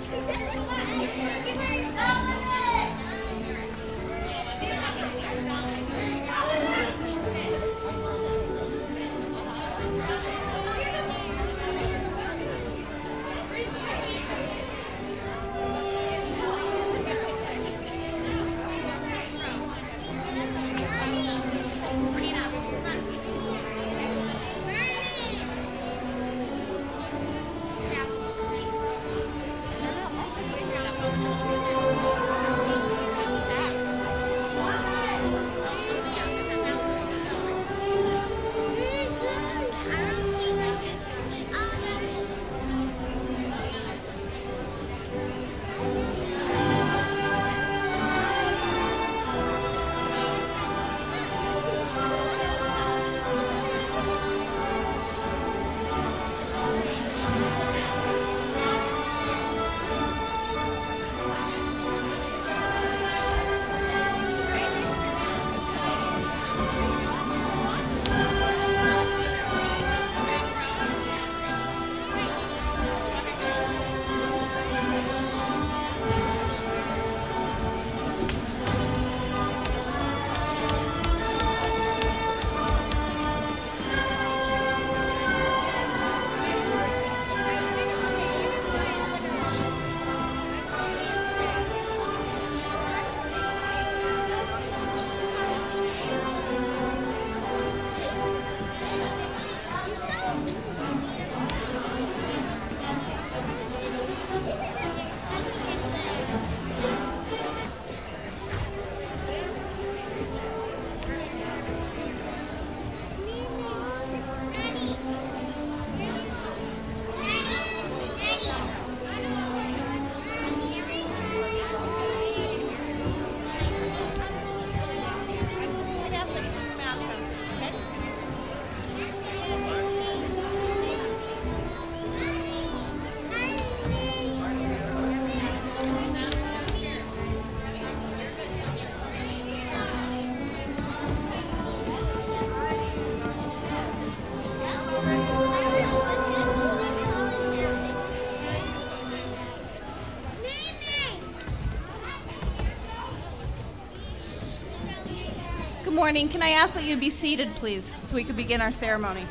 Good morning. Can I ask that you be seated, please, so we can begin our ceremony?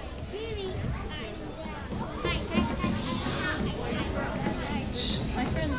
Shh, my friend.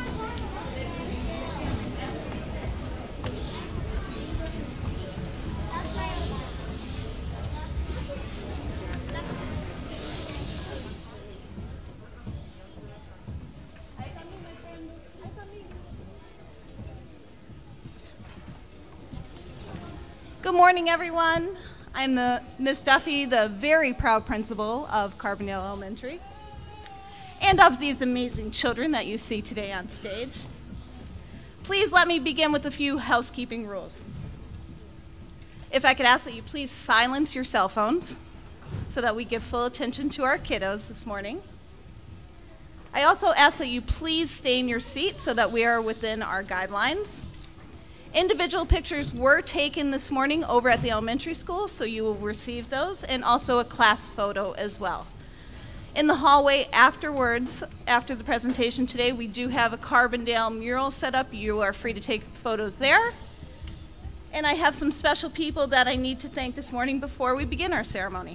Good morning, everyone. I'm Miss Duffy, the very proud principal of Carbondale Elementary, and of these amazing children that you see today on stage. Please let me begin with a few housekeeping rules. If I could ask that you please silence your cell phones so that we give full attention to our kiddos this morning. I also ask that you please stay in your seat so that we are within our guidelines. Individual pictures were taken this morning over at the elementary school, so you will receive those, and also a class photo as well. In the hallway afterwards, after the presentation today, we do have a Carbondale mural set up. You are free to take photos there. And I have some special people that I need to thank this morning before we begin our ceremony.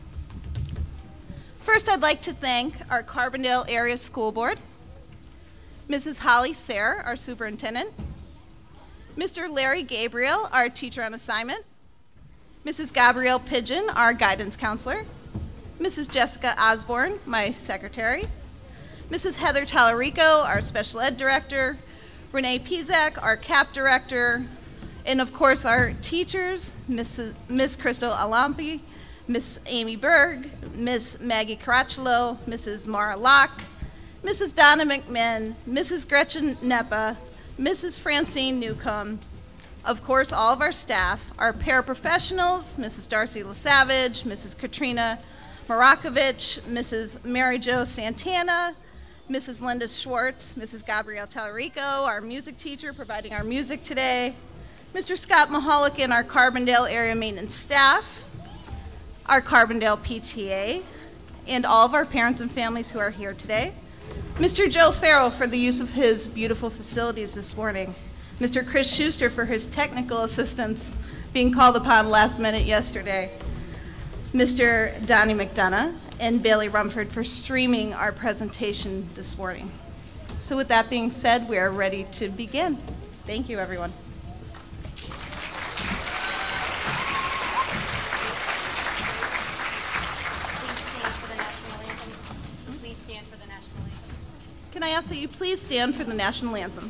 First, I'd like to thank our Carbondale Area School Board, Mrs. Holly Sayre, our superintendent, Mr. Larry Gabriel, our teacher on assignment, Mrs. Gabrielle Pigeon, our guidance counselor, Mrs. Jessica Osborne, my secretary, Mrs. Heather Tallarico, our special ed director, Renee Pizak, our CAP director, and of course our teachers, Miss Crystal Alampi, Miss Amy Berg, Miss Maggie Caracciolo, Mrs. Mara Locke, Mrs. Donna McMinn, Mrs. Gretchen Neppa, Mrs. Francine Newcomb, of course all of our staff, our paraprofessionals, Mrs. Darcy LaSavage, Mrs. Katrina Marakovich, Mrs. Mary Jo Santana, Mrs. Linda Schwartz, Mrs. Gabrielle Tallarico, our music teacher providing our music today, Mr. Scott Maholican, our Carbondale area maintenance staff, our Carbondale PTA, and all of our parents and families who are here today. Mr. Joe Farrell for the use of his beautiful facilities this morning. Mr. Chris Schuster for his technical assistance being called upon last minute yesterday. Mr. Donnie McDonough and Bailey Rumford for streaming our presentation this morning. So with that being said, we are ready to begin. Thank you, everyone. Can I ask that you please stand for the national anthem?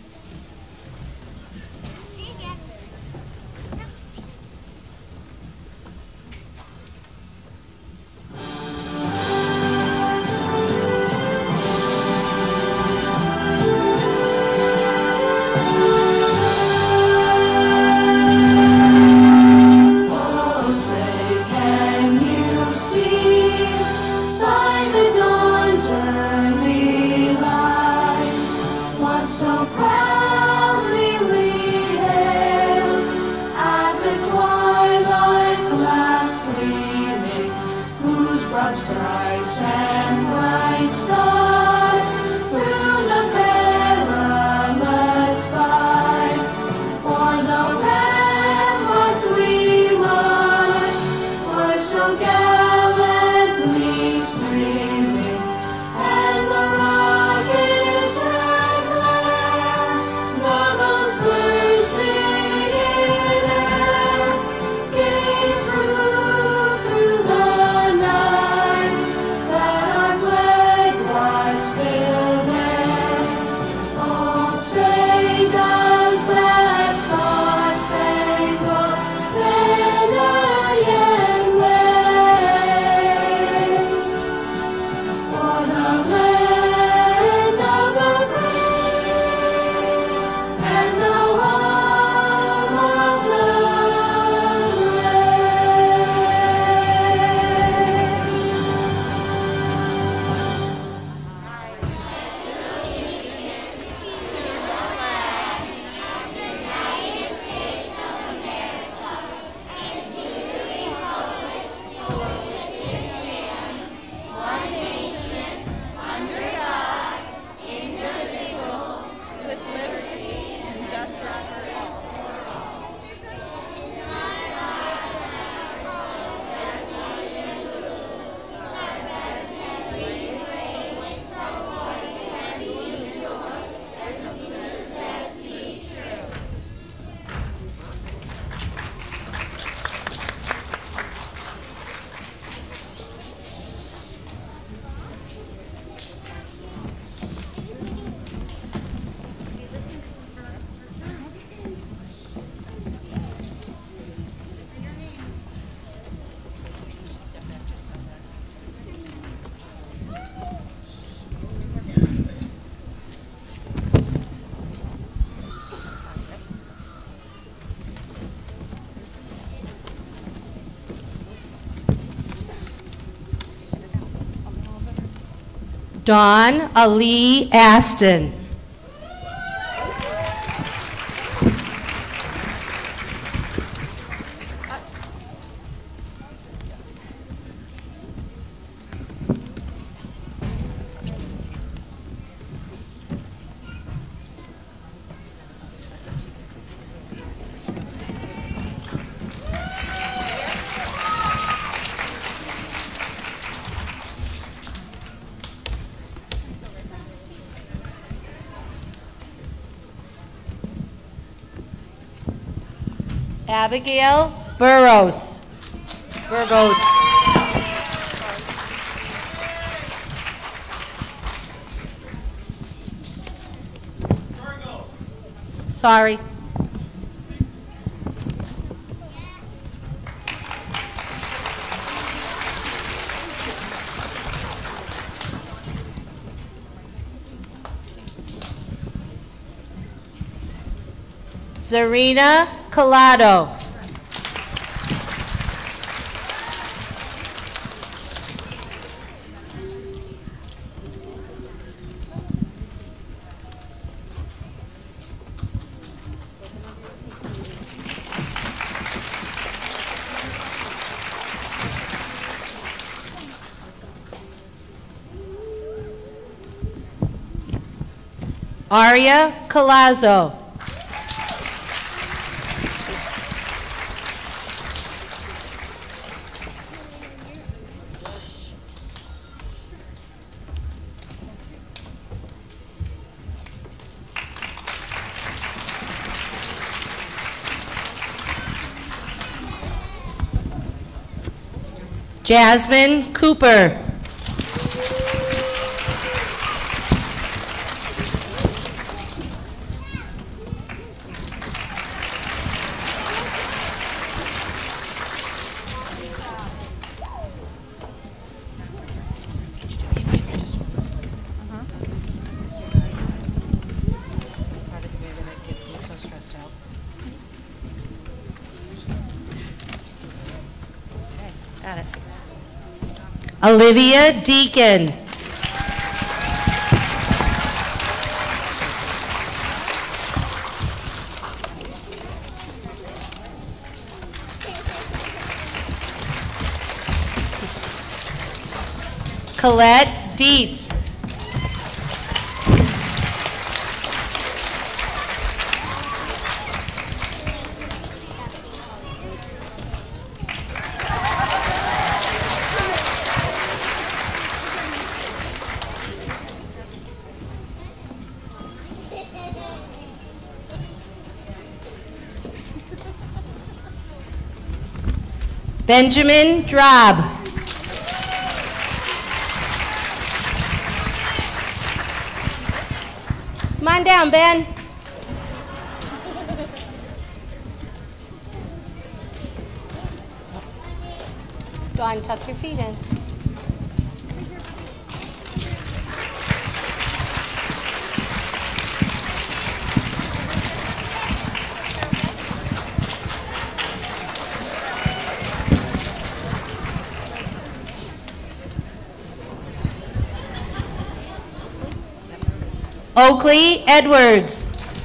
Dawn Ali Aston. Abigail Burrows. Burgos. Sorry. Zarina Collado. Aria Colazzo. Jasmine Cooper. Got it. Olivia Deacon. Colette Dietz. Benjamin Drab. Come on down, Ben. Dawn, tuck your feet in. Oakley Edwards.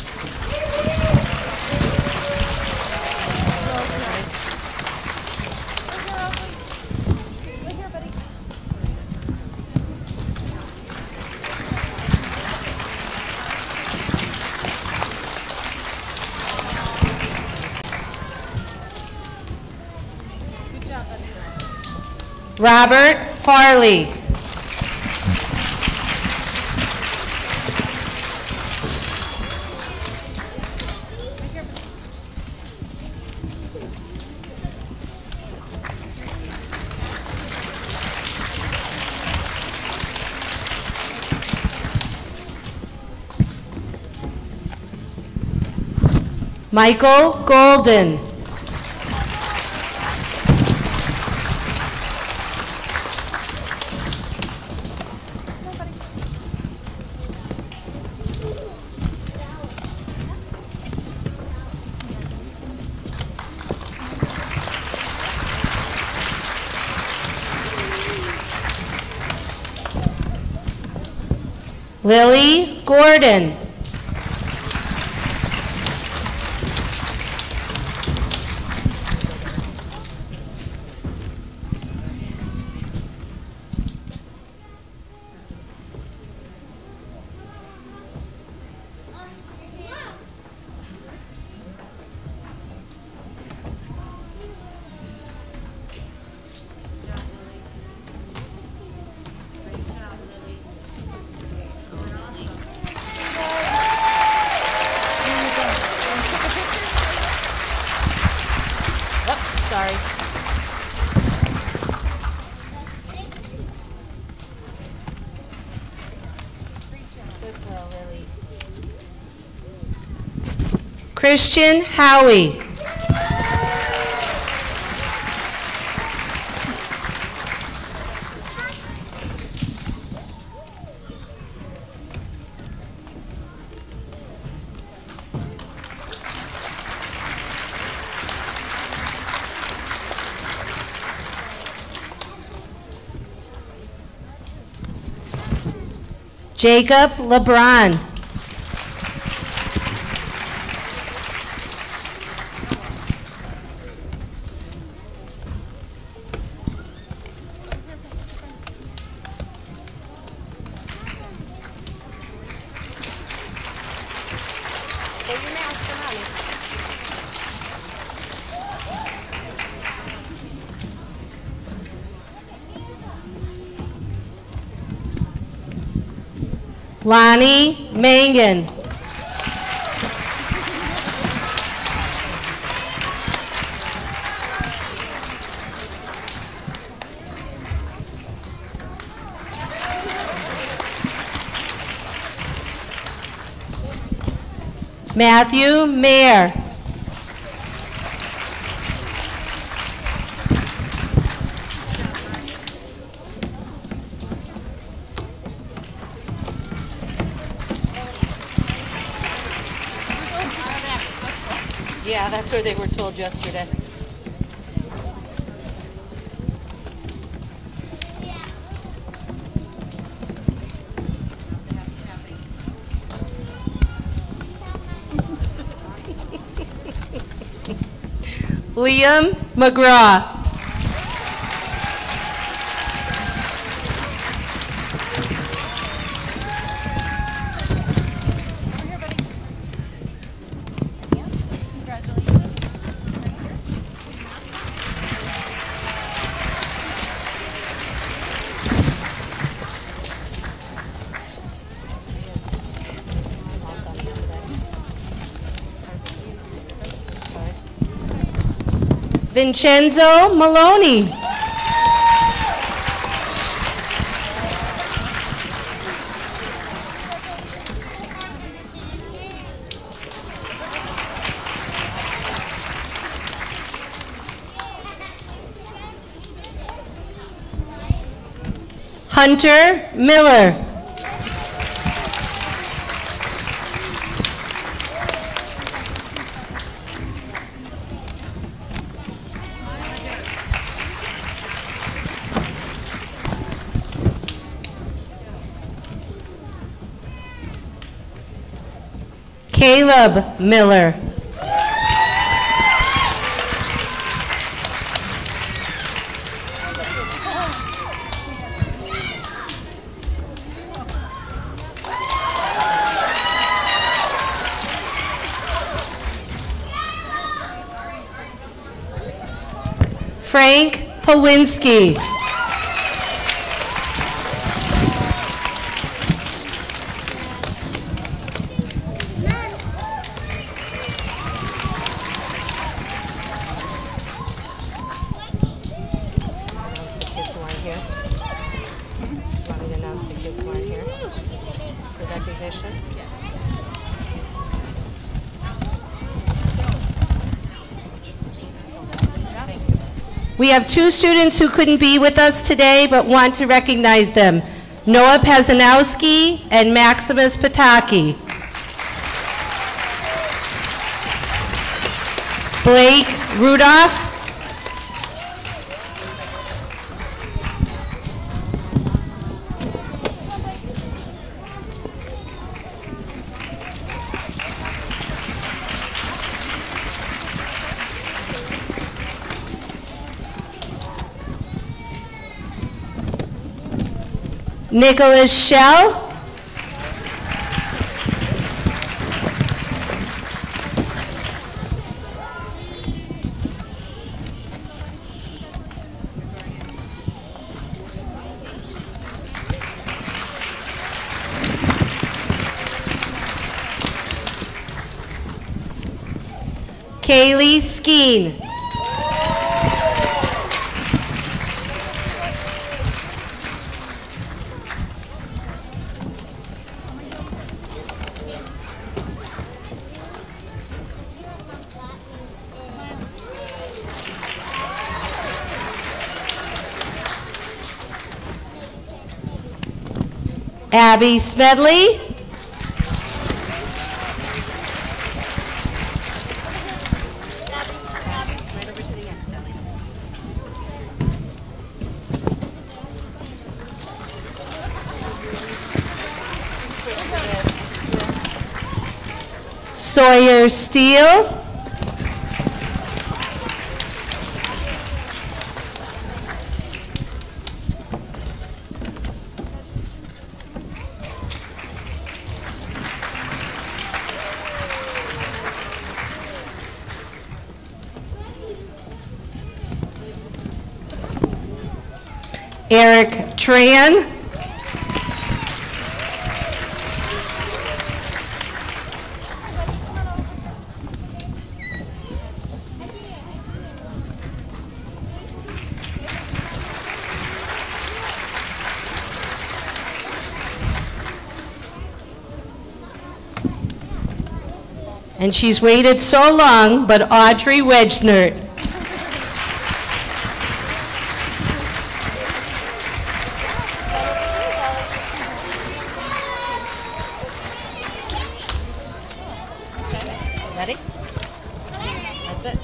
Robert Farley. Michael Golden. Lily Gordon. Sorry. Good girl, Lily. Christian Howie. Jacob LeBron. Pull your mask on. Lonnie Mangan. Matthew Mayer. Yeah, that's where they were told yesterday. Liam McGraw. Vincenzo Maloney. Hunter Miller. Caleb Miller. Frank Pawinski. We have two students who couldn't be with us today but want to recognize them. Noah Pazanowski and Maximus Pataki. Blake Rudolph. Nicholas Shell. Kaylee Skeen. Abby Smedley. Sawyer Steele. Eric Tran. And she's waited so long, but Audrey Wedgenert. Ready? That's it?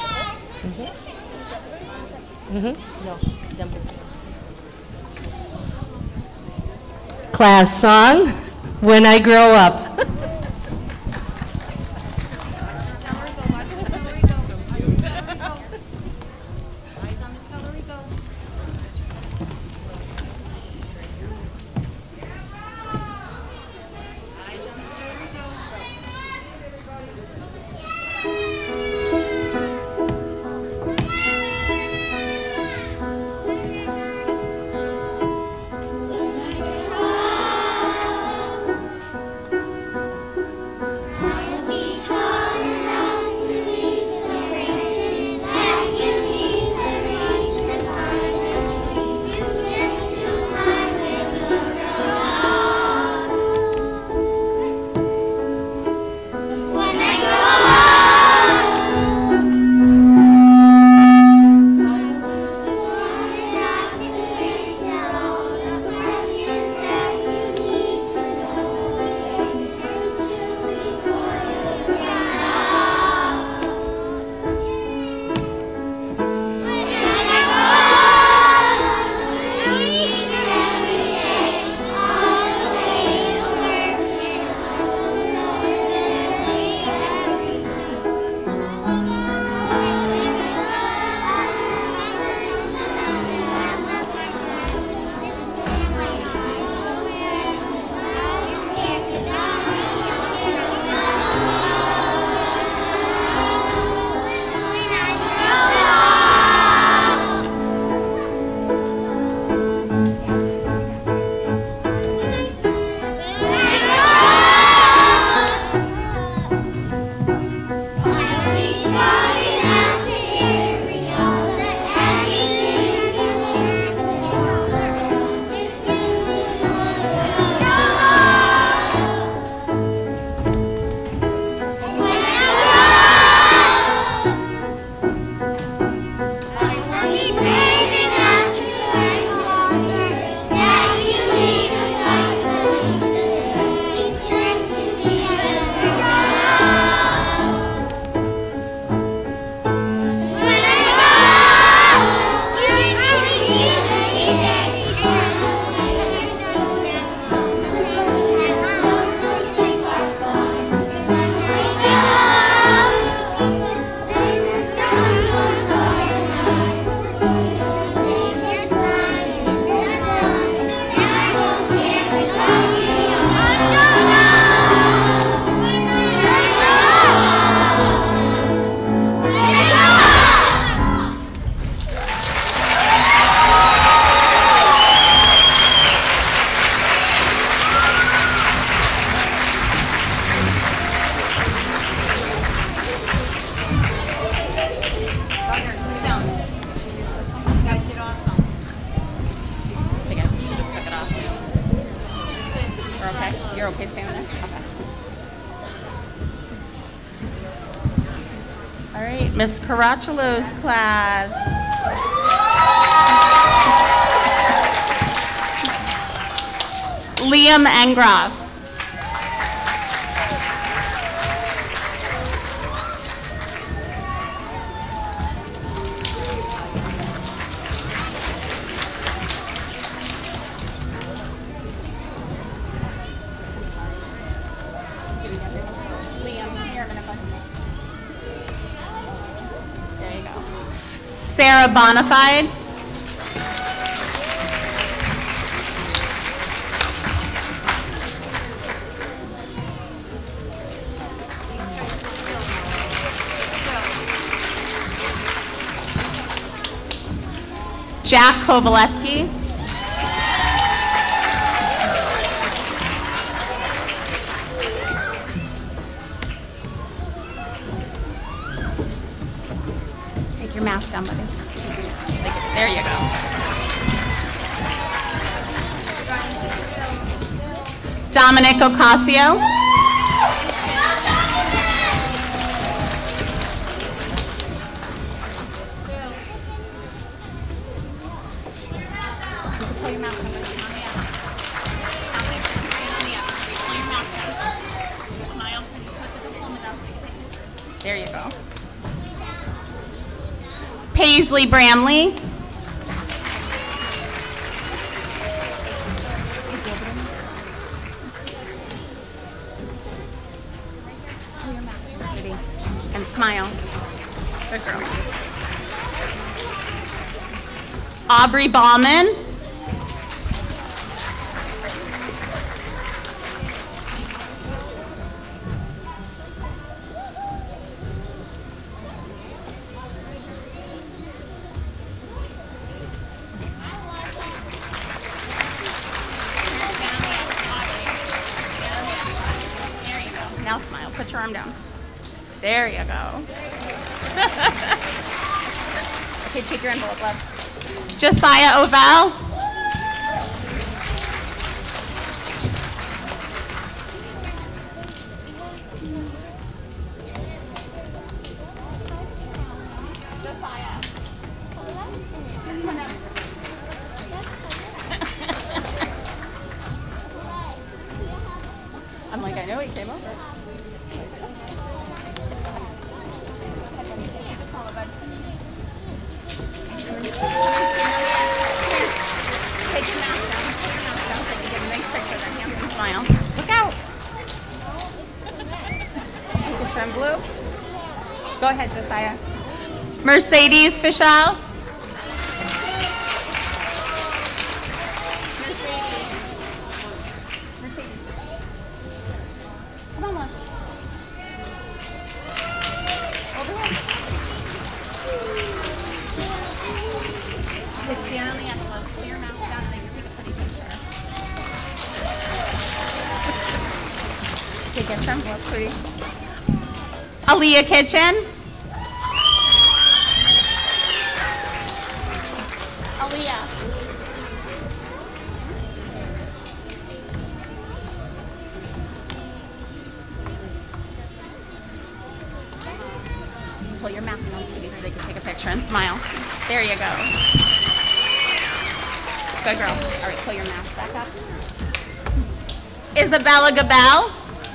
No, them Class song, When I Grow Up. You're okay staying there? Okay. All right, Miss Caracciolo's class. Liam Engroff. There you go. Sarah Bonafide. Jack Kovaleski. your mask down, buddy. There you go. Dominic Ocasio. Pull your mask down, buddy. On the outside. Dominic, stand on the outside. Pull your mask down. Smile. Put the diploma down. There you go. Paisley Bramley. Pull your mask down, sweetie. And smile. Good girl. Aubrey Bauman. Now smile. Put your arm down. There you go. Okay, take your envelope, love. Josiah Ovell. Josiah. Come on up. I'm like, I know he came over. Take your mask down. Put your mask down so you can get a nice picture of that handsome smile. Look out. Get your envelope. Go ahead, Josiah. Mercedes Fischel. Come on, love. Over here. Okay, stand on the envelope. Pull your mask down and then you take a pretty picture. Okay, get your envelope, sweetie. Aaliyah Kitchen. Aaliyah. Pull your mask down, sweetie, so they can take a picture and smile. There you go. Good girl. All right, pull your mask back up. Isabella Gabel.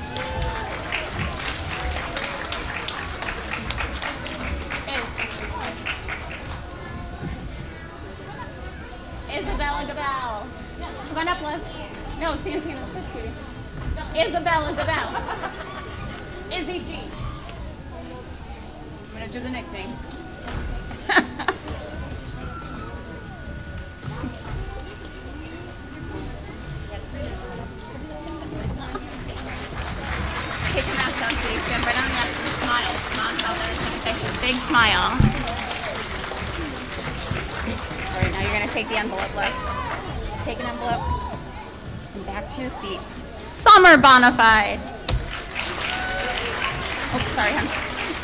Isabella Gabel. Come on up, Liz. No, Santana, sit, sweetie. Isabella Gabel. Izzy G. I'm going to do the nickname. Take your mask down, sweetie. Stand right on the left and smile. Come on, tell her. Big smile. All right, now you're going to take the envelope, look. Take an envelope. And back to your seat. Summer Bonafide. Oh, sorry, hon.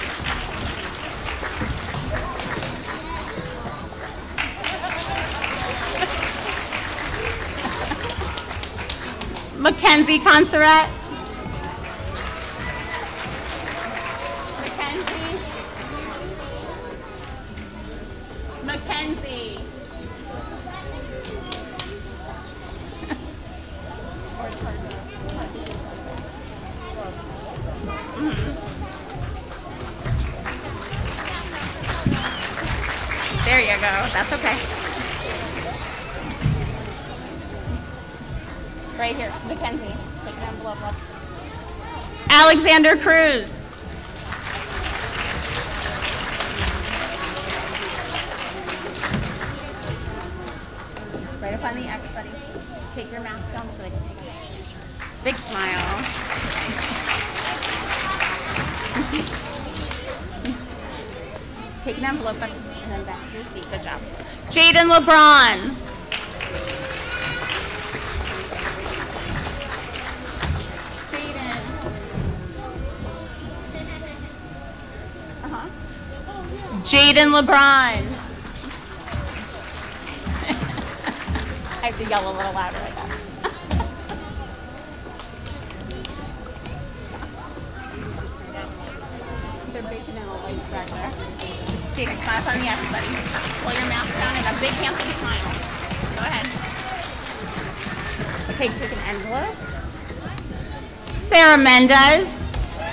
Mackenzie Consoret. Mackenzie. Mackenzie. There you go. That's okay. Right here, Mackenzie. Take an envelope up. Alexander Cruz. Right up on the X, buddy. Take your mask down so they can take a picture. Big smile. Take an envelope buddy, and then back to your seat. Good job. Jaden LeBron. Jaden LeBron. I have to yell a little louder, I guess. They're baking in the lights back there. Jaden, smile on the X, buddy. Pull your mouth down and a big handsome smile. Go ahead. Okay, take an envelope. Sarah Mendez.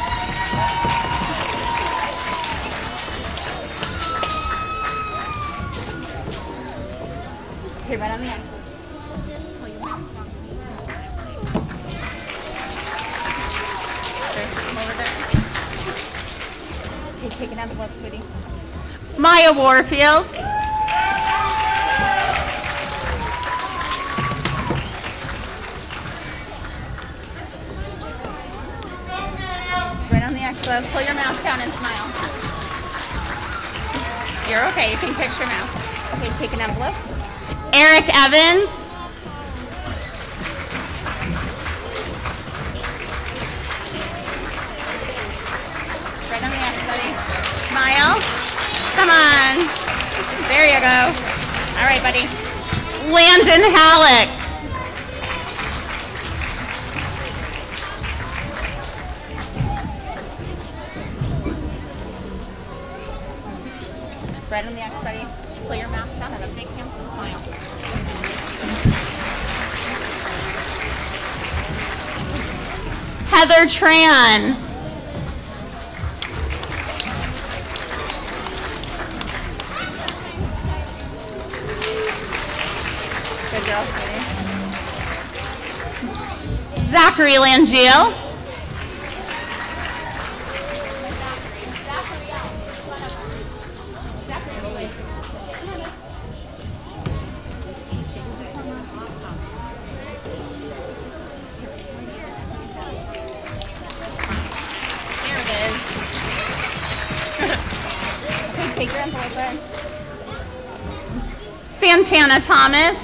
Okay, right on the X. Pull your mask down. There's some over there. Okay, take an envelope, sweetie. Maya Warfield. Right on the expo. Pull your mask down and smile. You're okay. You can fix your mask. Okay, take an envelope. Eric Evans. Right on the X, buddy. Smile. Come on. There you go. All right, buddy. Landon Halleck. Right on the X, buddy. Pull your mask down and a big handsome smile. Heather Tran. Good girl, sweetie. Zachary Langio. Take your envelope in. Santana Thomas.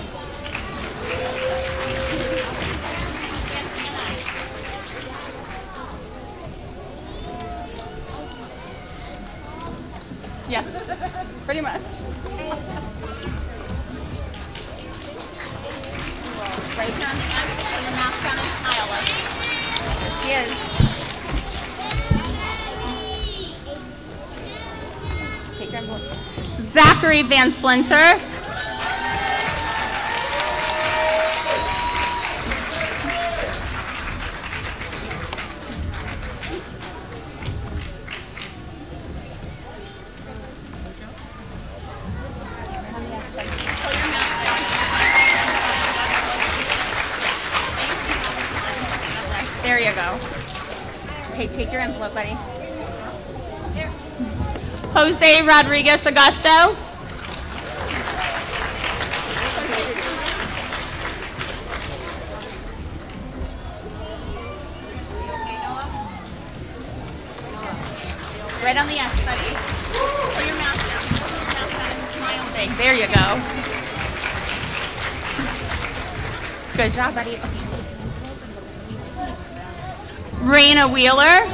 Yeah, pretty much. Right here on the end, put your mask down and smile. There she is. Zachary Van Splinter. There you go. Okay, take your envelope, buddy. Jose Rodriguez Augusto. Right on the X, buddy. Put your mask down. Put your mask down and smile big. There you go. Good job, buddy. Raina Wheeler.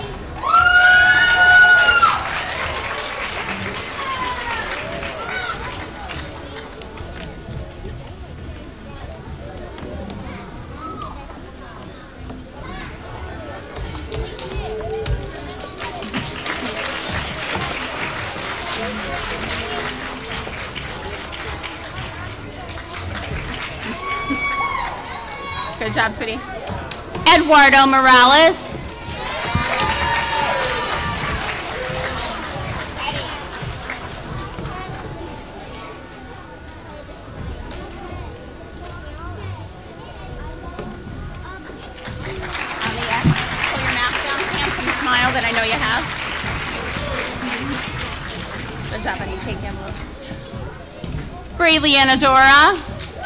Good job, sweetie. Eduardo Morales. Pull your mask down, handsome smile that I know you have. Good job, buddy. Take the envelope. Braylee Anadora.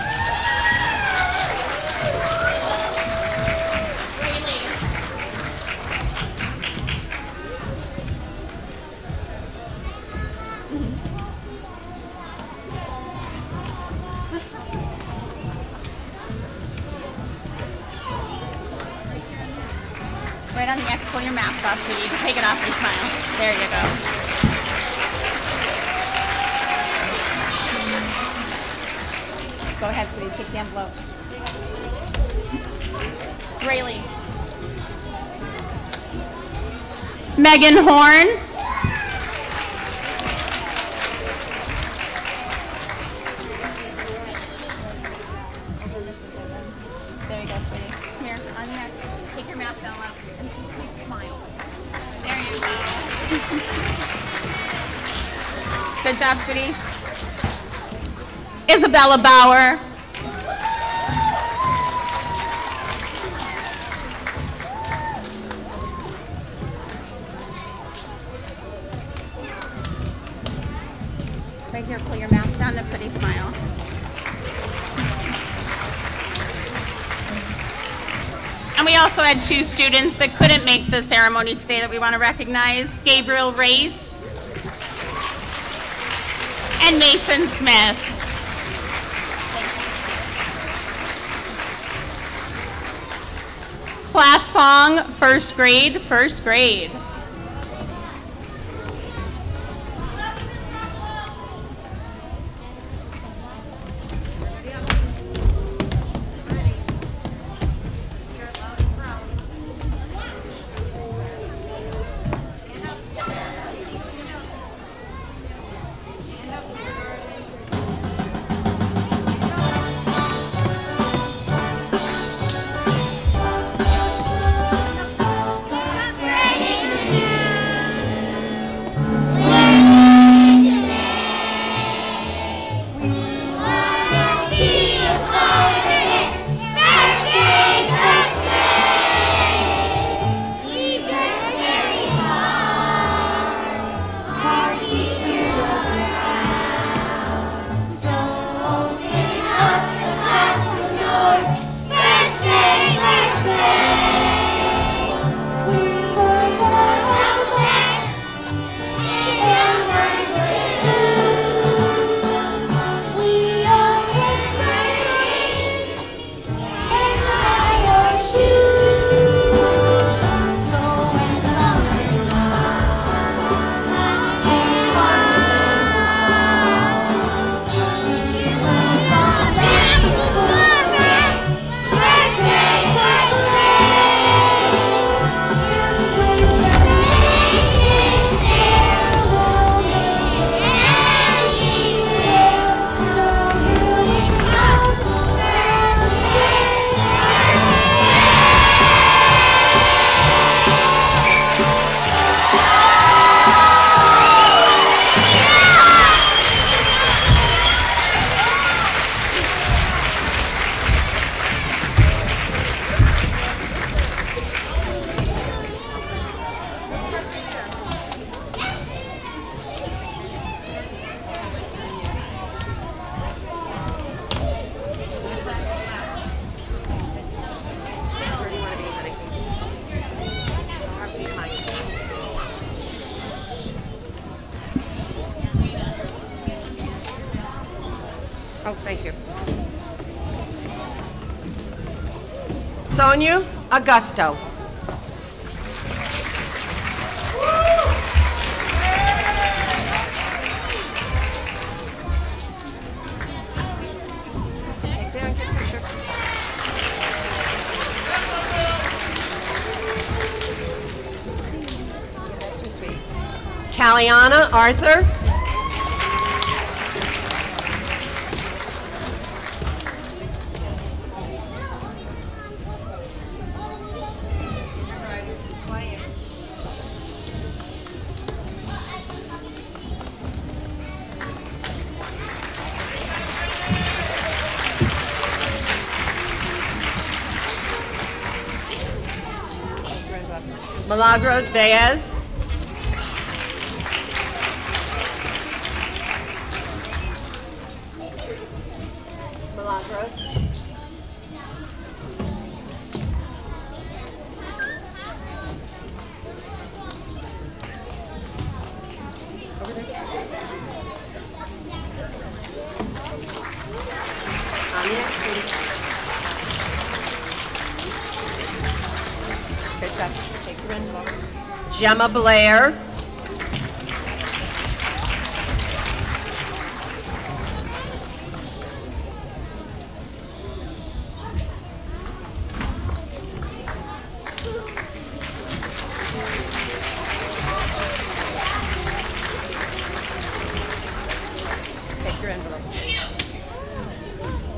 Right on the X, pull your mask off so you can take it off and smile. There you go. Go ahead, sweetie, take the envelope. Rayleigh. Megan Horn. There you go, sweetie. Come here, on next. Take your mask down low and please smile. There you go. Good job, sweetie. Isabella Bauer. Right here, pull your mask down and a pretty smile. And we also had 2 students that couldn't make the ceremony today that we want to recognize, Gabriel Race and Mason Smith. Class song, first grade, first grade. Oh, thank you. Sonia Augusto. Take there and get a picture. Caliana Arthur. Milagros Baez. Milagros. Over there. On the next one. Good job. Take your envelope. Gemma Blair.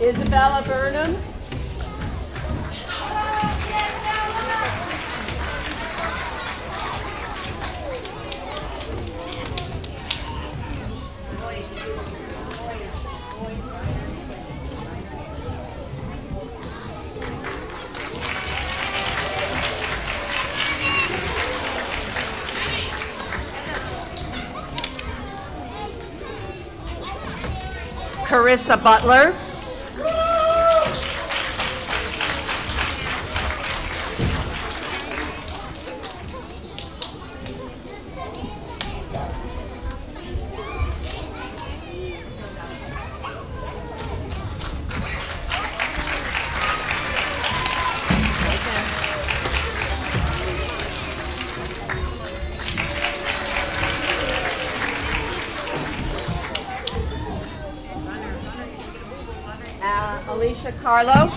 Isabella Burnham. Carissa Butler. Alicia Carlo.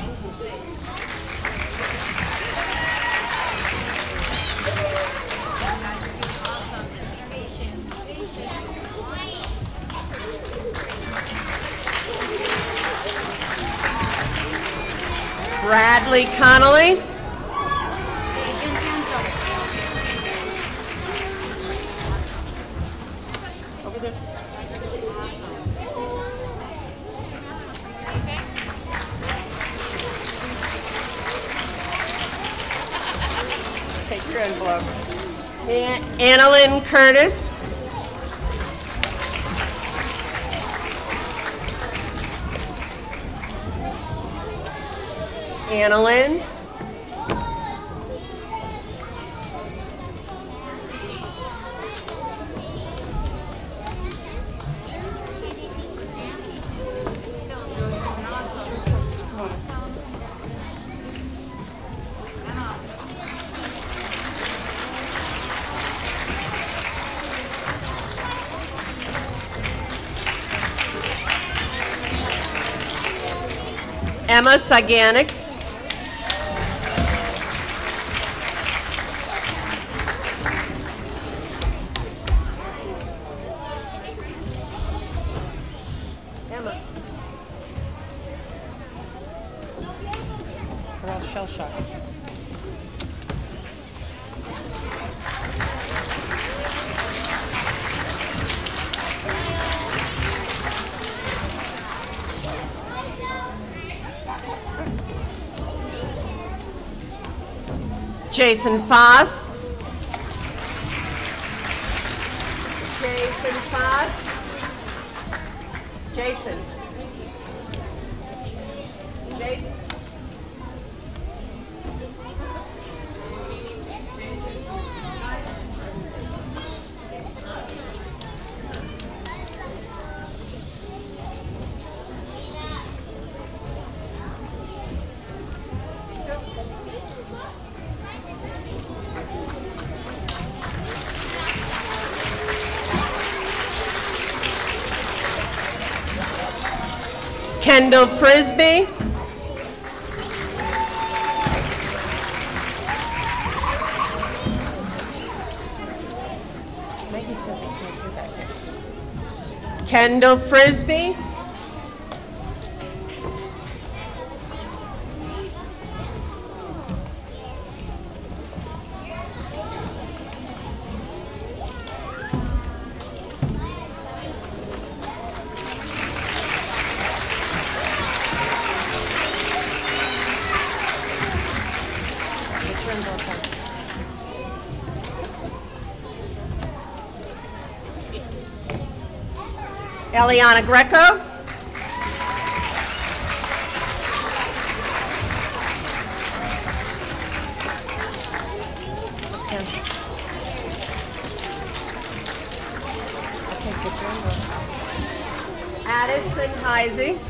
Bradley Connolly. Over there. Take your envelope. Annalyn Curtis. Annalyn. Emma Saganik. Emma. We're all shell-shocked. Jason Foss. Jason Foss. Jason. Jason. Kendall Frisbee. Kendall Frisbee. Eliana Greco. Addison Heisey.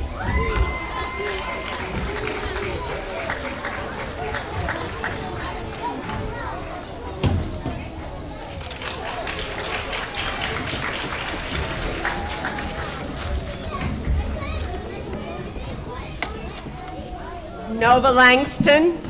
Nova Langston.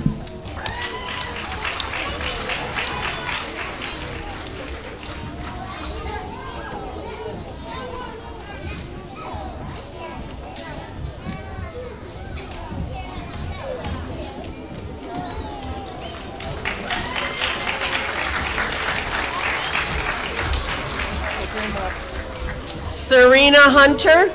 Serena Hunter.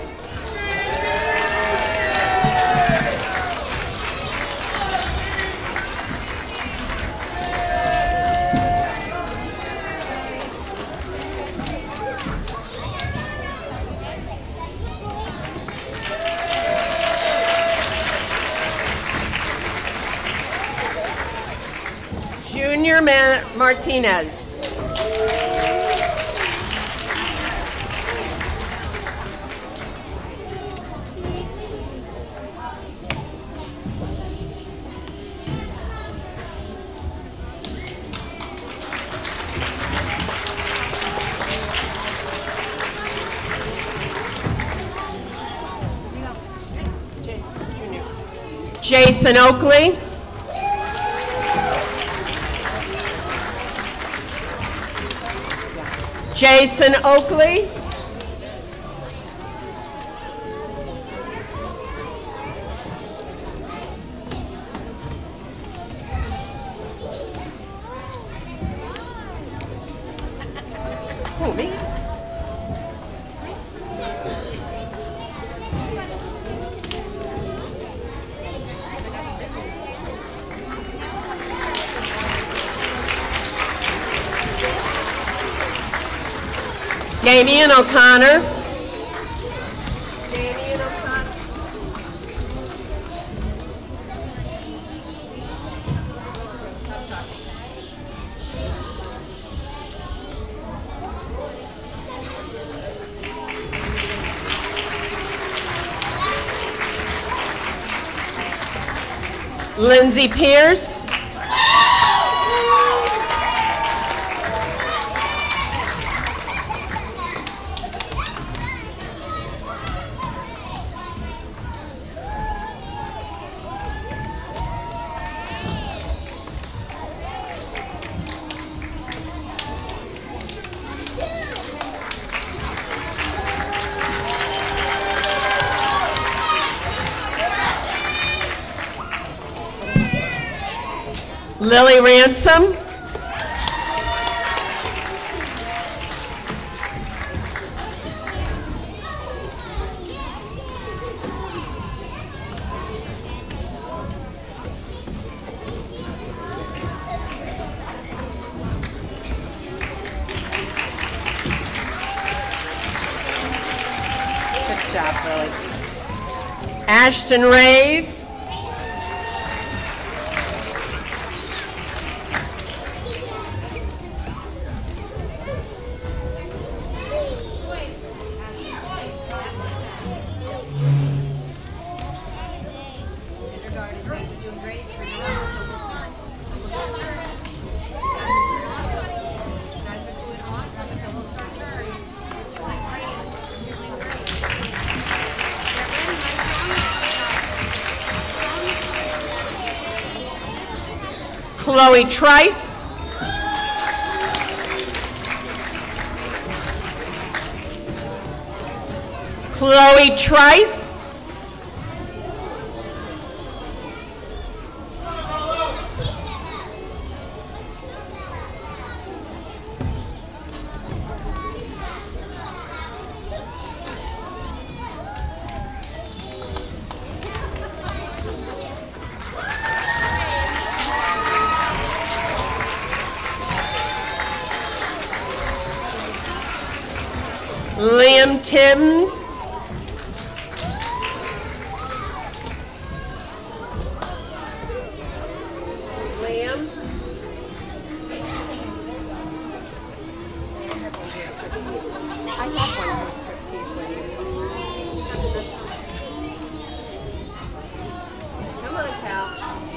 Junior Martinez. Jason Oakley. Jason Oakley. Who, me? Damian O'Connor. Damian O'Connor. Lindsay Pierce. Lily Ransom. Good job, Lily. Ashton Rave. Chloe Trice. Chloe Trice. Liam Timms. Liam. I have one for you. Come on, pal.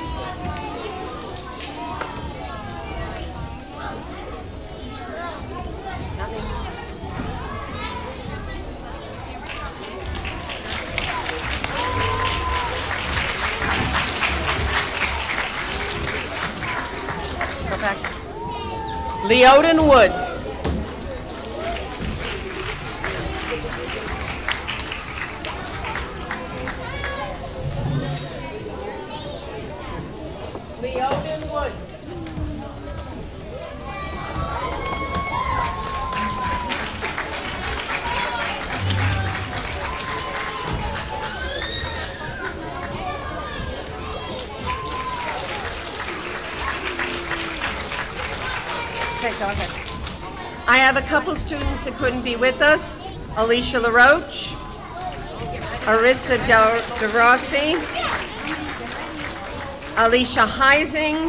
Leoden Woods. Leoden Woods. Go ahead. I have a couple students that couldn't be with us. Alicia LaRoche, Arissa DeRossi, Alicia Heising,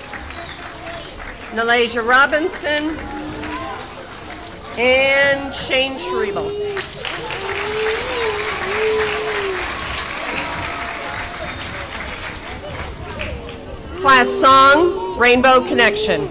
Nalasia Robinson, and Shane Schriebel. Class song, Rainbow Connection.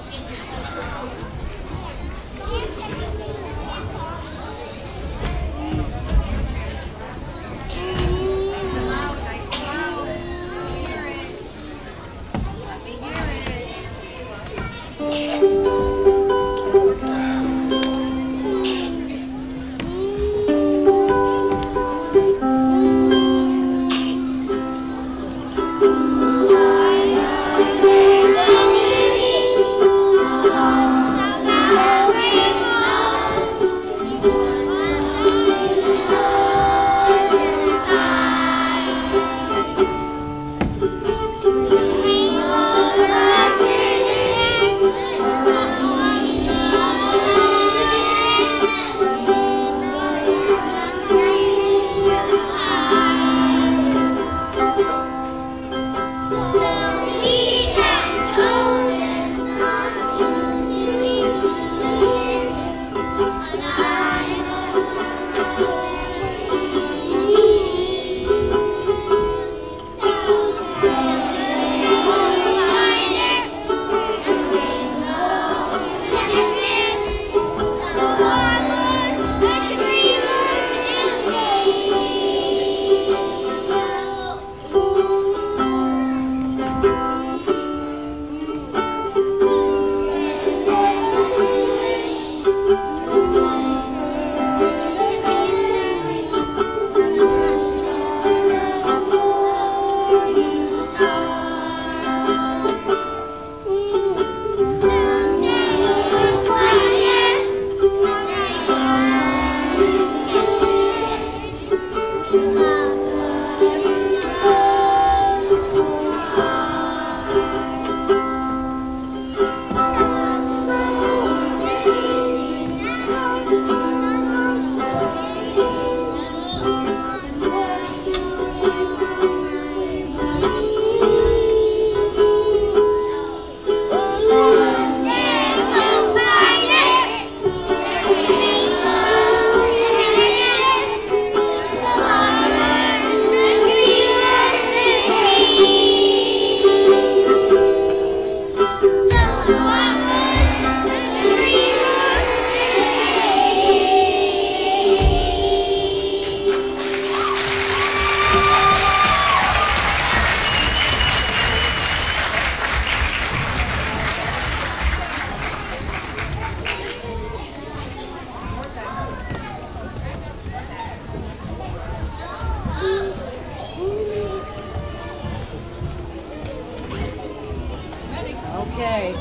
Okay.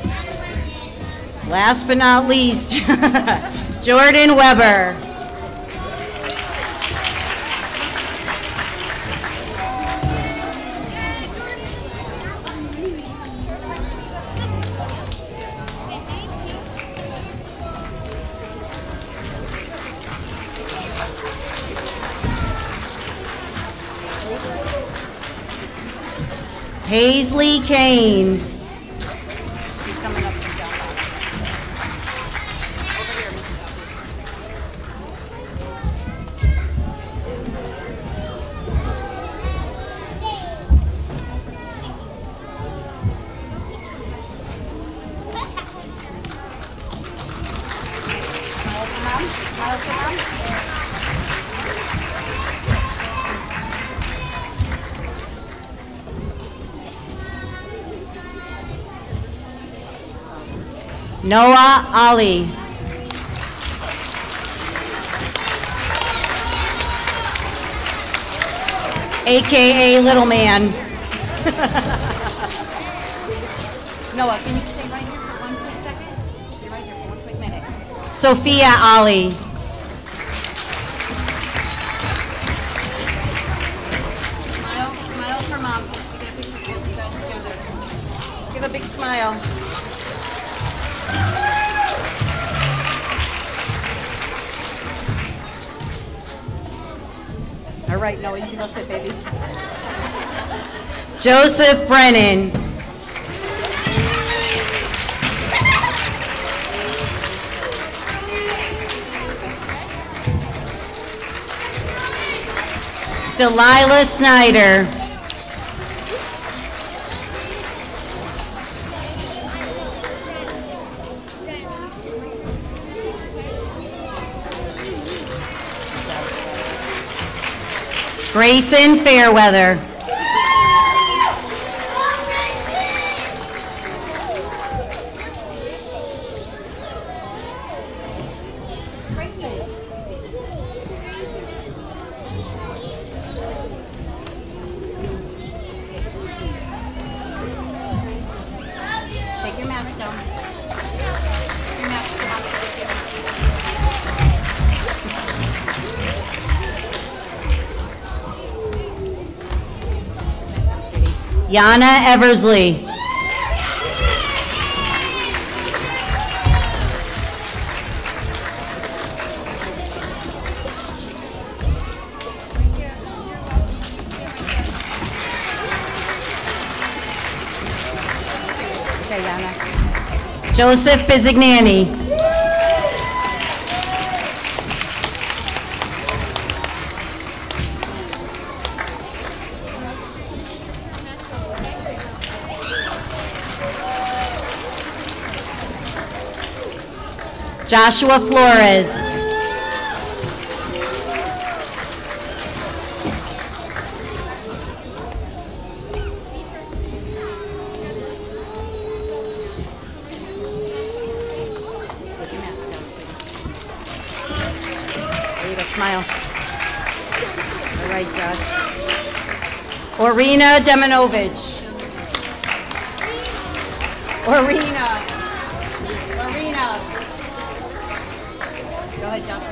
Last but not least, Jordan Weber. Paisley Kane. She's coming up from down there. Over here, Mrs. Smile for Mom. Smile for Mom. Noah Ali. AKA Little Man. Noah, can you stay right here for 1 quick second? Stay right here for 1 quick minute. Sophia Ali. Smile for Mom. So we get a picture of both you guys together. Give a big smile. All right, Noah, you can go sit, baby. Joseph Brennan. Delilah Snyder. Grayson Fairweather. Take your mask down. Your mask down. Yana Eversley. Okay, Yana. Joseph Bizignani. Joshua Flores. Take your mask down. There you go, smile. All right, Josh. Orina Deminovich. Orina. Go ahead, Josh.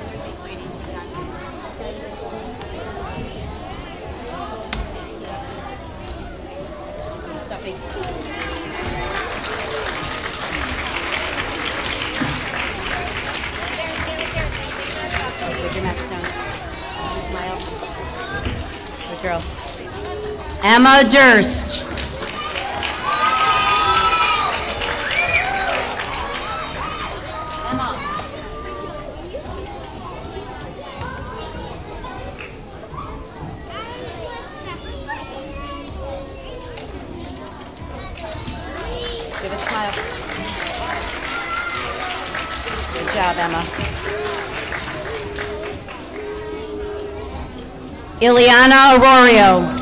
Stuffing. Take your mask down. Smile. Good girl. Emma Durst. Emma. Give a smile. Good job, Emma. Ileana Arroyo.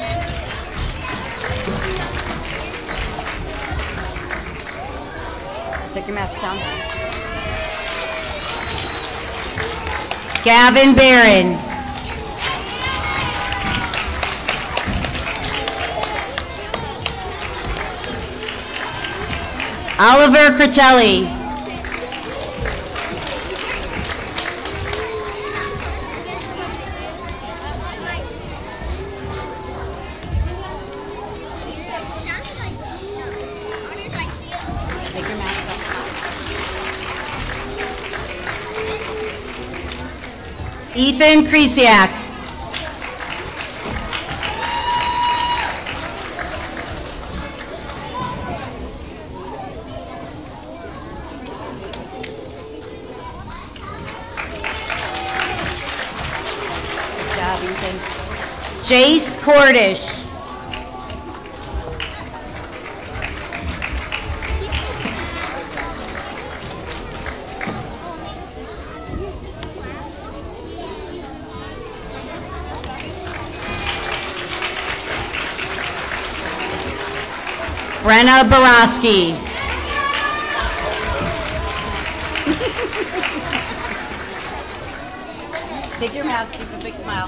Take your mask down. Gavin Barron. Oliver Critelli. Take your mask off. Ethan Kresiak. Good job, Ethan. Jace Cordish. Brenna Borowski. Take your mask, keep a big smile.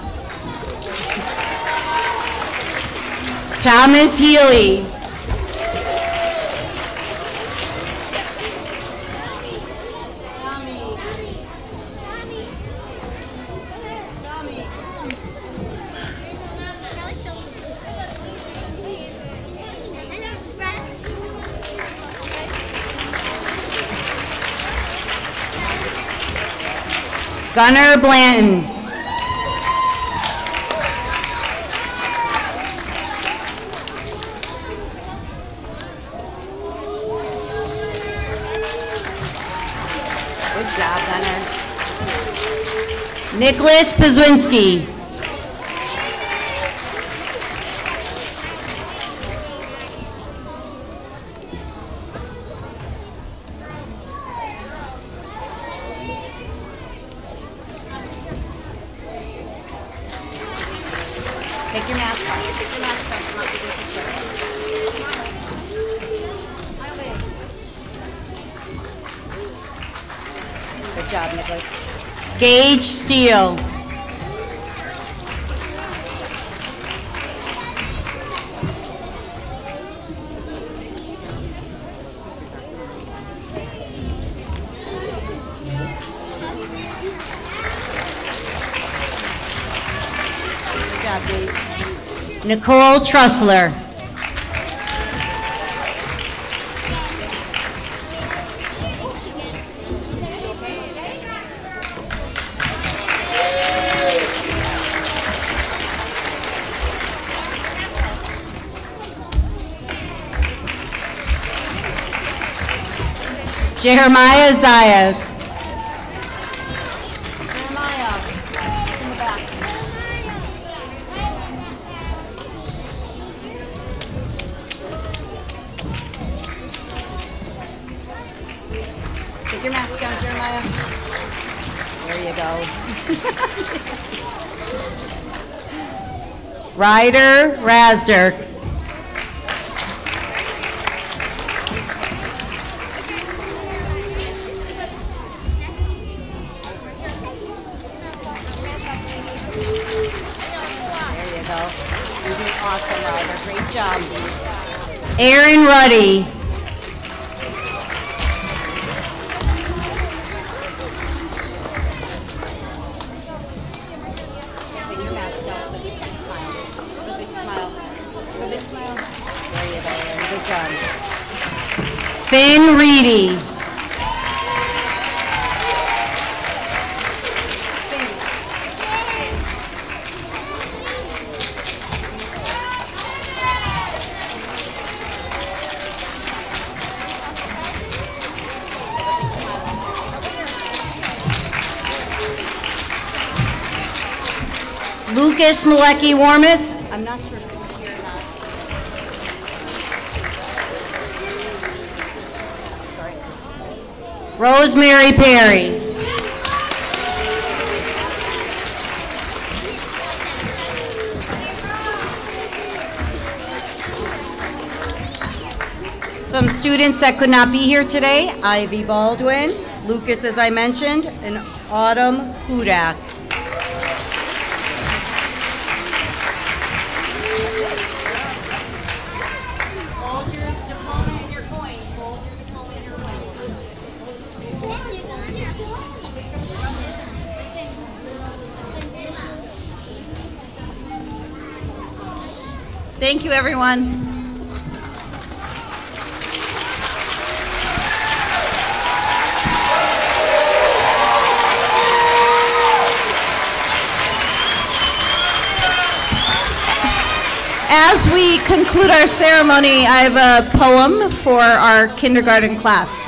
Thomas Healy. Gunnar Blanton. Good job, Gunnar. Nicholas Pazwinski. Take your mask off. Take your mask off. Come up to the picture. Good job, Nicholas. Gage Steele. Good job, Gage. Nicole Trussler. Jeremiah Zayas. Jeremiah, in the back. Take your mask down, Jeremiah. There you go. Ryder Rasder. There you go. You're doing awesome, Ryder. Great job. Aaron Ruddy. Take your mask down so you can smile. Give a big smile. Give a big smile. There you go, Aaron. Good job. Finn Reedy. Lucas Malecki Warmouth. I'm not sure if it's here or not. Rosemary Perry. Some students that could not be here today: Ivy Baldwin, Lucas, as I mentioned, and Autumn Hudak. Hold your diploma and your coin. Hold your diploma and your coin. Thank you, everyone. As we conclude our ceremony, I have a poem for our kindergarten class.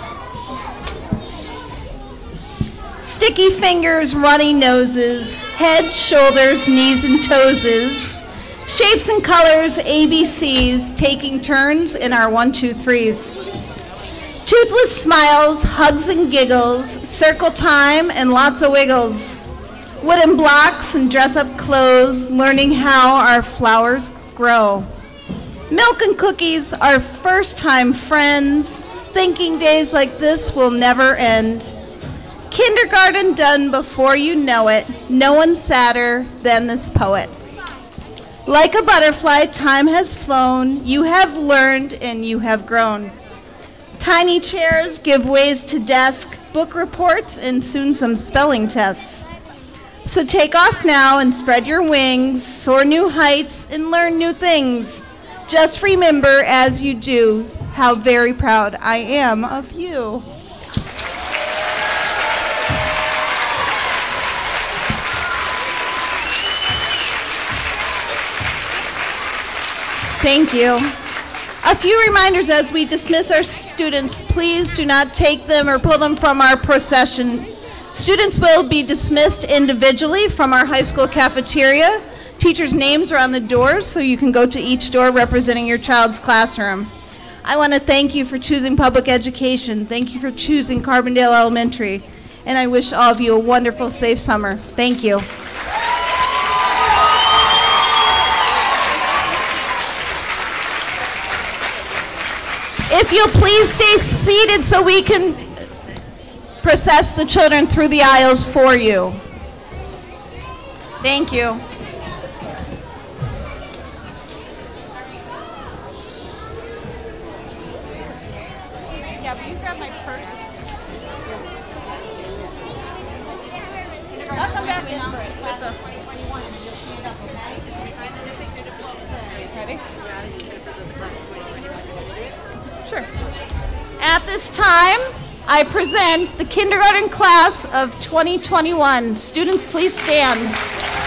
Sticky fingers, runny noses, head, shoulders, knees, and toeses, shapes and colors, ABCs, taking turns in our 1, 2, 3s. Toothless smiles, hugs and giggles, circle time, and lots of wiggles. Wooden blocks and dress-up clothes, learning how our flowers grow. Milk and cookies, our first-time friends, thinking days like this will never end. Kindergarten done before you know it, no one sadder than this poet. Like a butterfly, time has flown, you have learned and you have grown. Tiny chairs give ways to desk, book reports, and soon some spelling tests. So take off now and spread your wings, soar new heights and learn new things. Just remember as you do how very proud I am of you. Thank you. A few reminders as we dismiss our students. Please do not take them or pull them from our procession. Students will be dismissed individually from our high school cafeteria. Teachers' names are on the doors, so you can go to each door representing your child's classroom. I want to thank you for choosing public education. Thank you for choosing Carbondale Elementary. And I wish all of you a wonderful, safe summer. Thank you. If you'll please stay seated so we can process the children through the aisles for you. Thank you. Yeah, will you grab my purse? I'll come back in for it. Ready? Sure. At this time, I present the kindergarten class of 2021. Students, please stand.